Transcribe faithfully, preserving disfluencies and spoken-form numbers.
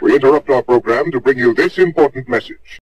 We interrupt our program to bring you this important message.